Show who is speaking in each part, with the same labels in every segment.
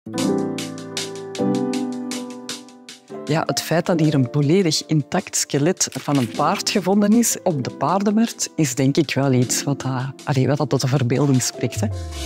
Speaker 1: Ja, het feit dat hier een volledig intact skelet van een paard gevonden is op de paardenmarkt, is denk ik wel iets wat tot de verbeelding spreekt. Hè.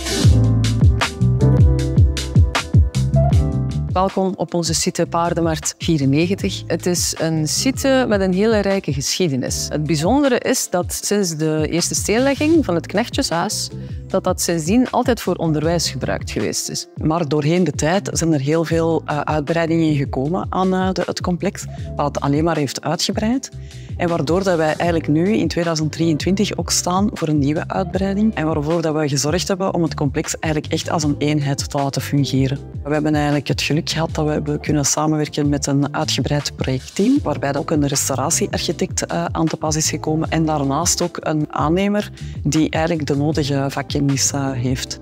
Speaker 1: Welkom op onze site Paardenmarkt 94. Het is een site met een hele rijke geschiedenis. Het bijzondere is dat sinds de eerste steenlegging van het Knechtjeshuis dat sindsdien altijd voor onderwijs gebruikt geweest is. Maar doorheen de tijd zijn er heel veel uitbreidingen gekomen aan het complex, wat het alleen maar heeft uitgebreid. En waardoor dat wij eigenlijk nu in 2023 ook staan voor een nieuwe uitbreiding. En waarvoor dat we gezorgd hebben om het complex eigenlijk echt als een eenheid te laten fungeren. We hebben eigenlijk het geluk gehad dat we hebben kunnen samenwerken met een uitgebreid projectteam, waarbij ook een restauratiearchitect aan te pas is gekomen. En daarnaast ook een aannemer die eigenlijk de nodige vakkennis heeft.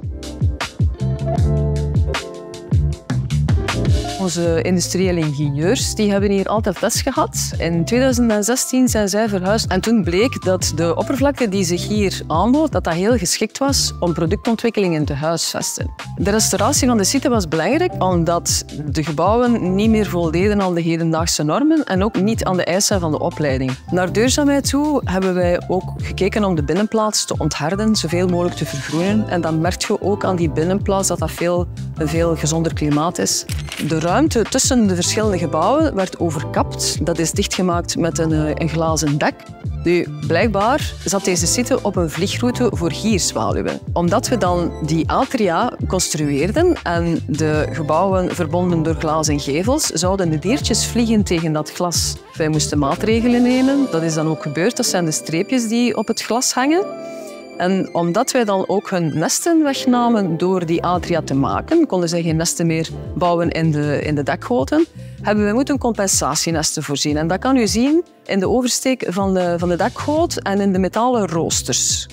Speaker 1: Onze industriële ingenieurs die hebben hier altijd les gehad. In 2016 zijn zij verhuisd en toen bleek dat de oppervlakte die zich hier aanbood, dat heel geschikt was om productontwikkelingen te huisvesten. De restauratie van de site was belangrijk omdat de gebouwen niet meer voldeden aan de hedendaagse normen en ook niet aan de eisen van de opleiding. Naar duurzaamheid toe hebben wij ook gekeken om de binnenplaats te ontharden, zoveel mogelijk te vergroenen. En dan merk je ook aan die binnenplaats dat een veel gezonder klimaat is. De ruimte tussen de verschillende gebouwen werd overkapt. Dat is dichtgemaakt met een glazen dak. Nu, blijkbaar zat deze site op een vliegroute voor gierzwaluwen. Omdat we dan die atria construeerden en de gebouwen verbonden door glazen gevels, zouden de diertjes vliegen tegen dat glas. Wij moesten maatregelen nemen. Dat is dan ook gebeurd. Dat zijn de streepjes die op het glas hangen. En omdat wij dan ook hun nesten wegnamen door die atria te maken, konden zij geen nesten meer bouwen in de dakgoten, hebben we moeten compensatienesten voorzien. En dat kan u zien in de oversteek van de dakgoot en in de metalen roosters.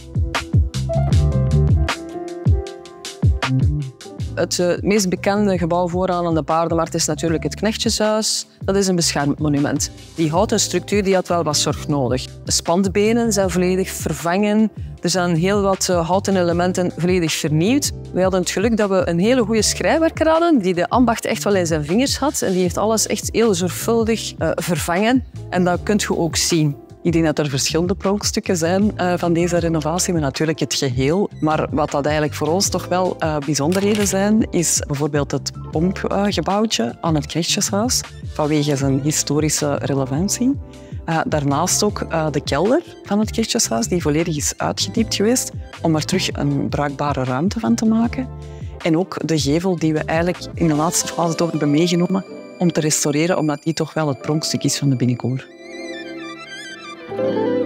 Speaker 1: Het meest bekende gebouw vooraan aan de paardenmarkt is natuurlijk het Knechtjeshuis. Dat is een beschermd monument. Die houten structuur die had wel wat zorg nodig. De spandbenen zijn volledig vervangen. Er zijn heel wat houten elementen volledig vernieuwd. We hadden het geluk dat we een hele goede schrijnwerker hadden die de ambacht echt wel in zijn vingers had. En die heeft alles echt heel zorgvuldig vervangen. En dat kunt je ook zien. Ik denk dat er verschillende pronkstukken zijn van deze renovatie, maar natuurlijk het geheel. Maar wat dat eigenlijk voor ons toch wel bijzonderheden zijn, is bijvoorbeeld het pompgebouwtje aan het Knechtjeshuis, vanwege zijn historische relevantie. Daarnaast ook de kelder van het Knechtjeshuis, die volledig is uitgediept geweest, om er terug een bruikbare ruimte van te maken. En ook de gevel die we eigenlijk in de laatste fase toch hebben meegenomen om te restaureren, omdat die toch wel het pronkstuk is van de binnenkoor.